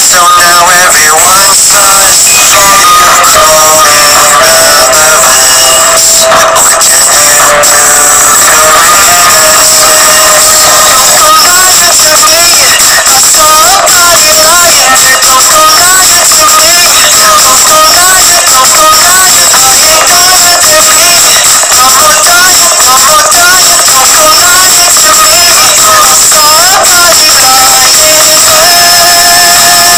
So now everyone starts to feel cold in relevance, pretending to coexist. Don't go lying to me, I saw a body lying. Don't go lying to me, don't go lying, don't go lying. I ain't gonna get me. No more dying, no more dying. Don't go lying to me, I saw a body lying.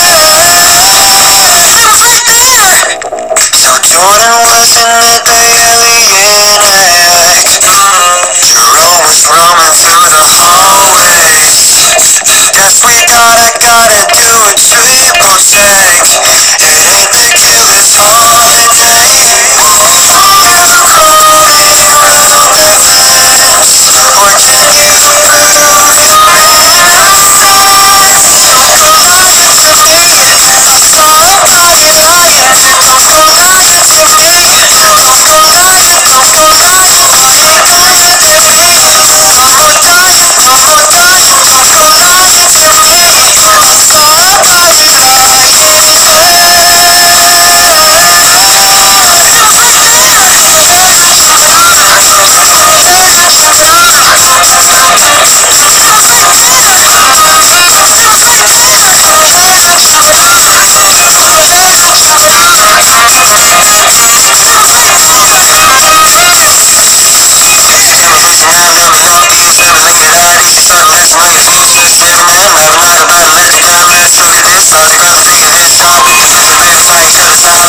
So Jordan wasn't at the alien egg. Jerome was roaming through the hallways. The desk we gotta do a triple check. It ain't the killer's holiday. Whoa, you call it relevance, or can you prove your innocence? Don't go lying to me, I saw a body lying. Don't go lying to me, don't go lying, don't go lying. I ain't gonna get me. No more dying, no more dying. Don't go lying to me, I saw a body She started last night, finished in the seven man. Last night about 11 got last took this. All you gotta figure this time. Verify each other's style.